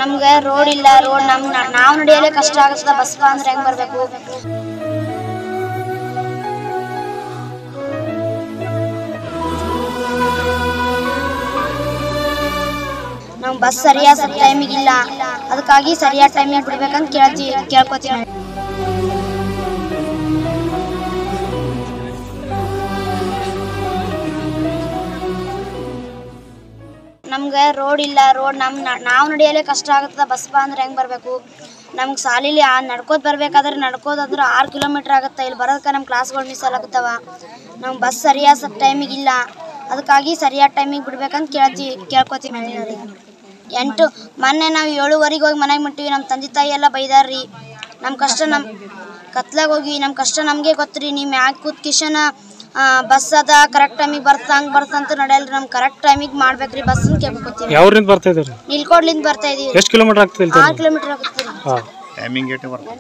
ನಮ್ಗೆ ರೋಡ್ ಇಲ್ಲ, ರೋಡ್ ನಾವು ನಡೆಯಲೇ ಕಷ್ಟ ಆಗುತ್ತದೆ. ಬಸ್ ಅಂದ್ರೆ ಹೆಂಗ್ ಬರ್ಬೇಕು? ನಮ್ ಬಸ್ ಸರಿಯಾದ ಟೈಮಿಗೆ ಇಲ್ಲ, ಅದಕ್ಕಾಗಿ ಸರಿಯಾದ ಟೈಮಿಗೆ ಬಿಡ್ಬೇಕಂತ ಕೇಳ್ಕೊತೀವಿ. ನಮ್ಗೆ ರೋಡ್ ಇಲ್ಲ, ರೋಡ್ ನಾವು ನಡೆಯಲೇ ಕಷ್ಟ ಆಗುತ್ತದೆ. ಬಸ್ ಅಂದ್ರೆ ಹೆಂಗ್ ಬರ್ಬೇಕು? ನಮ್ಗೆ ಸಾಲಿಲಿ ನಡ್ಕೋತ ಬರ್ಬೇಕಾದ್ರೆ 6 ಕಿಲೋಮೀಟರ್ ಆಗುತ್ತೆ. ಇಲ್ಲಿ ಬರೋದಕ್ಕೆ ನಮ್ಮ ಕ್ಲಾಸ್ಗಳು ಮಿಸ್ ಆಗತ್ತವ. ನಮ್ಗೆ ಬಸ್ ಸರಿಯಾದ ಟೈಮಿಗೆ ಇಲ್ಲ, ಅದಕ್ಕಾಗಿ ಸರಿಯಾದ ಟೈಮಿಗೆ ಬಿಡ್ಬೇಕಂತ ಕೇಳ್ಕೊತೀವಿ. ಮೊನ್ನೆ ನಾವು 7:15 ಹೋಗಿ ಮನೆಗೆ ಮುಟ್ಟಿವಿ. ನಮ್ಮ ತಂದೆ ತಾಯಿ ಎಲ್ಲ ಬೈದಾರ್ರಿ. ನಮ್ಮ ಕಷ್ಟ ಕತ್ಲಾಗ ಹೋಗಿ ನಮ್ಮ ಕಷ್ಟ ನಮಗೆ ಗೊತ್ತ್ರಿ. ನೀವು ಯಾಕೆ ಕೂತ್ ಕಿಶನ ಬಸ್ ಅದ ಕರೆಕ್ಟ್ ಟೈಮಿಗೆ ಬರ್ತಂತ ನಡೆಯಲ್ರಿ. ನಮ್ಗೆ ಕರೆಕ್ಟ್ ಟೈಮಿಗೆ ಮಾಡ್ಬೇಕ್ರಿ ಬಸ್ ಅಂತ ಕೇಳ್ಕೊತೀವಿ. ಯಾವ್ರಿಂದ ಬರ್ತಾ ಇದ್ದೀರಿ? ನಿಲ್ಕೋಡ್ಲಿಂದ ಬರ್ತಾ ಇದೀವಿ. ಎಷ್ಟು ಕಿಲೋಮೀಟರ್ ಆಗ್ತದೆ? 6 ಕಿಲೋಮೀಟರ್ ಆಗುತ್ತೆ. ಟೈಮಿಂಗ್ ಏಟೇ ಬರ್ತದೆ.